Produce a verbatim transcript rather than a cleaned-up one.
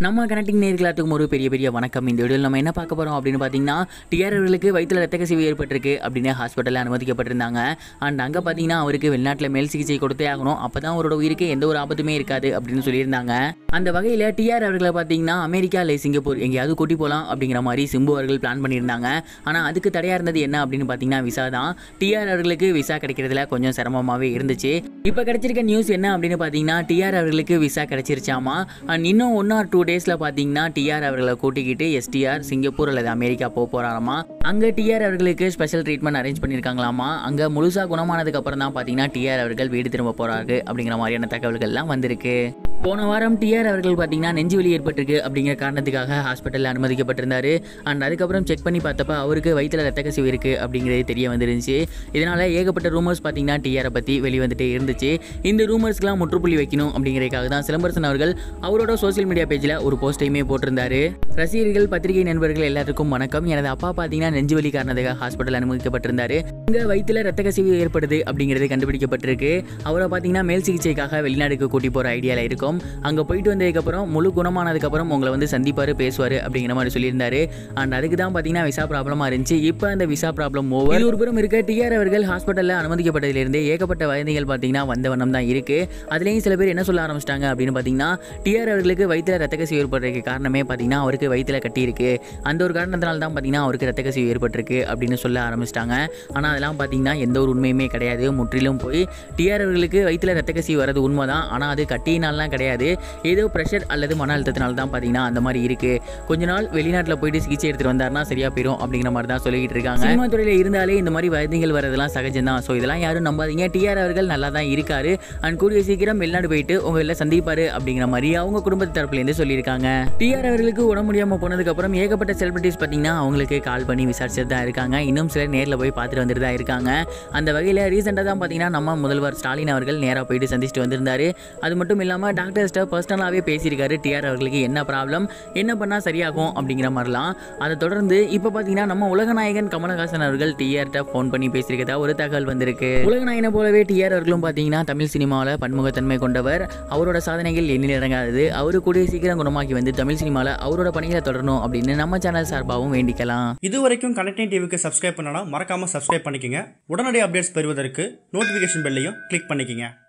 நம்ம கனெக்டிங் நேயர்களுக்கு ஒரு பெரிய பெரிய வணக்கம். இந்த வீடியோவில் நம்ம என்ன பார்க்க போகிறோம் அப்படின்னு பார்த்தீங்கன்னா, டிஆர் அவர்களுக்கு வயிற்றில் ரத்த கசிவு ஏற்பட்டிருக்கு அப்படின்னு ஹாஸ்பிட்டலில் அனுமதிக்கப்பட்டிருந்தாங்க. அண்ட் அங்கே பார்த்தீங்கன்னா அவருக்கு வெளிநாட்டில் மேல் சிகிச்சை கொடுத்தே ஆகணும், அப்போ தான் அவரோட உயிருக்கு எந்த ஒரு ஆபத்துமே இருக்காது அப்படின்னு சொல்லியிருந்தாங்க. அந்த வகையில் டிஆர் அவர்களை பார்த்தீங்கன்னா அமெரிக்கா இல்லை சிங்கப்பூர் எங்கேயாவது கூட்டி போகலாம் அப்படிங்கிற மாதிரி சிம்பு அவர்கள் பிளான் பண்ணியிருந்தாங்க. ஆனால் அதுக்கு தடையாக இருந்தது என்ன அப்படின்னு பார்த்தீங்கன்னா விசா தான். டிஆர் அவர்களுக்கு விசா கிடைக்கிறதுல கொஞ்சம் சிரமமாகவே இருந்துச்சு. இப்போ கிடைச்சிருக்க நியூஸ் என்ன அப்படின்னு பார்த்தீங்கன்னா, டிஆர் அவர்களுக்கு விசா கிடைச்சிருச்சாமா. அண்ட் இன்னும் ஒன் ஆர் டூ டேஸ்ல பாத்தீங்கன்னா டிஆர் அவர்களை கூட்டிக்கிட்டு எஸ்டிஆர் சிங்கப்பூர் அல்லது அமெரிக்கா போக போறாராமா. அங்க டிஆர் அவர்களுக்கு ஸ்பெஷல் ட்ரீட்மெண்ட் அரேஞ்ச் பண்ணிருக்காங்களாமா. அங்க முழுசா குணமானதுக்கு அப்புறம் தான் பாத்தீங்கன்னா டிஆர் அவர்கள் வீடு திரும்ப போறாரு அப்படிங்கிற மாதிரியான தகவல்கள் எல்லாம் வந்திருக்கு. போன வாரம் டிஆர் அவர்கள் பார்த்தீங்கன்னா நெஞ்சு வலி ஏற்பட்டிருக்கு அப்படிங்கிற காரணத்துக்காக ஹாஸ்பிட்டலில் அனுமதிக்கப்பட்டிருந்தாரு. அண்ட் அதுக்கப்புறம் செக் பண்ணி பார்த்தப்ப அவருக்கு வயிற்றில் ரத்த கசிவு இருக்குது அப்படிங்கிறது தெரிய வந்துருந்துச்சு. இதனால் ஏகப்பட்ட ரூமர்ஸ் பார்த்தீங்கன்னா டிஆரை பற்றி வெளிவந்துட்டே இருந்துச்சு. இந்த ரூமர்ஸ்க்கெலாம் முற்றுப்புள்ளி வைக்கணும் அப்படிங்கிறதுக்காக தான் சிலம்பரசன் அவர்கள் அவரோட சோசியல் மீடியா பேஜில் ஒரு போஸ்டையுமே போட்டிருந்தாரு. ரசிகர்கள், பத்திரிகை நண்பர்கள் எல்லாத்துக்கும் வணக்கம். எனது அப்பா பார்த்தீங்கன்னா நெஞ்சு வலி காரணத்துக்காக ஹாஸ்பிட்டல் அனுமதிக்கப்பட்டிருந்தாரு. இங்கே வயிற்றில் ரத்த கசிவு ஏற்படுது அப்படிங்கிறது கண்டுபிடிக்கப்பட்டிருக்கு. அவரை பார்த்தீங்கன்னா மேல் சிகிச்சைக்காக வெளிநாடுக்கு கூட்டி போகிற ஐடியாவில் இருக்கும். அங்க போயிட்டு வந்ததுக்கப்புறம் முழு குணமானதுக்கப்புறம் உங்களை வந்து சந்திப்பாரு, பேசுவாரு அப்படிங்கிற மாதிரி சொல்லியிருந்தாரு. அண்ட் அதுக்கு தான் பார்த்தீங்கன்னா விசா ப்ராப்ளமா இருந்துச்சு. இப்போ அந்த விசா ப்ராப்ளம் ஓவர். இது ஒரு புறம் இருக்க, டிஆர் அவர்கள் ஹாஸ்பிட்டலில் அனுமதிக்கப்பட்டதிலிருந்து ஏகப்பட்ட வதந்திகள் பார்த்தீங்கன்னா வந்த வண்ணம் தான் இருக்கு. அதுலேயும் சில பேர் என்ன சொல்ல ஆரம்பிச்சிட்டாங்க அப்படின்னு பார்த்தீங்கன்னா, டிஆர் அவர்களுக்கு வயிற்றில் ரத்த கசிவு ஏற்படுறதுக்கு காரணமே பார்த்தீங்கன்னா அவருக்கு வயிற்றில் கட்டி இருக்கு, அந்த ஒரு காரணத்தினால தான் பார்த்தீங்கன்னா அவருக்கு ரத்த கசிவு ஏற்பட்டிருக்கு அப்படின்னு சொல்ல ஆரம்பிச்சிட்டாங்க. ஆனால் அதெல்லாம் பார்த்தீங்கன்னா எந்த ஒரு உண்மையுமே கிடையாது. முற்றிலும் போய் டிஆர் அவர்களுக்கு வயிற்றில் ரத்த கசிவு வரது உண்மைதான். ஆனால் அது கட்டியினாலாம் கிடையாது, ஏதோ பிரஷர் அல்லது மன அழுத்தத்தினால தான் பார்த்தீங்கன்னா அந்த மாதிரி இருக்கு. கொஞ்ச நாள் வெளிநாட்டில் போயிட்டு சிகிச்சை எடுத்துட்டு வந்தாருன்னா சரியா போயிடும் அப்படிங்கிற மாதிரி தான் சொல்லிட்டு இருக்காங்க. சினிமா துறையில் இருந்தாலே இந்த மாதிரி வதந்திகள் வரதெல்லாம் சகஜம் தான். ஸோ இதெல்லாம் யாரும் நம்பாதீங்க. டிஆர் அவர்கள் நல்லா தான் இருக்காரு. அண்ட் கூடிய சீக்கிரம் வெளிநாடு போயிட்டு உங்களை சந்திப்பாரு அப்படிங்கிற மாதிரி அவங்க குடும்பத்து தரப்புலேருந்து சொல்லியிருக்காங்க. டிஆர் அவர்களுக்கு உடம்பு முடியாமல் போனதுக்கு அப்புறம் ஏகப்பட்ட செலிபிரிட்டிஸ் பார்த்தீங்கன்னா அவங்களுக்கு கால் பண்ணி விசாரிச்சுட்டு தான் இருக்காங்க. இன்னும் சிலர் நேரில் போய் பார்த்துட்டு வந்துட்டு தான் இருக்காங்க. அந்த வகையில் ரீசெண்டாக தான் பார்த்தீங்கன்னா நம்ம முதல்வர் ஸ்டாலின் அவர்கள் நேராக போயிட்டு சந்திச்சுட்டு வந்திருந்தாரு. அது மட்டும் இல்லாமல் டாக்டர்ஸ்ட்ட பர்சனலாகவே பேசியிருக்காரு. டிஆர் அவர்களுக்கு என்ன ப்ராப்ளம், என்ன பண்ணால் சரியாகும் அப்படிங்கிற மாதிரிலாம். அதை தொடர்ந்து இப்போ பார்த்தீங்கன்னா நம்ம உலகநாயகன் கமலஹாசன் அவர்கள் டிஆர்ட்ட ஃபோன் பண்ணி பேசியிருக்கதா ஒரு தகவல் வந்திருக்கு. உலகநாயகனை போலவே டிஆர் அவர்களும் பார்த்தீங்கன்னா தமிழ் சினிமாவில் பன்முகத்தன்மை கொண்டவர். அவரோட சாதனைகள் எண்ணில் இறங்காதது. அவரு கூடிய சீக்கிரம் குணமாக்கி வந்து தமிழ் சினிமாவில் அவரோட பணிகளை தொடரணும் அப்படின்னு நம்ம சேனல் சார்பாகவும் வேண்டிக்கலாம். இது வரைக்கும் கனெக்டிங் டிவிக்கு சப்ஸ்கிரைப் பண்ணனா மறக்காம சப்ஸ்கிரைப் பண்ணிக்கங்க. உடனடி அப்டேட்ஸ் பெறுவதற்கு நோட்டிஃபிகேஷன் பெல்லையும் கிளிக் பண்ணிக்கங்க.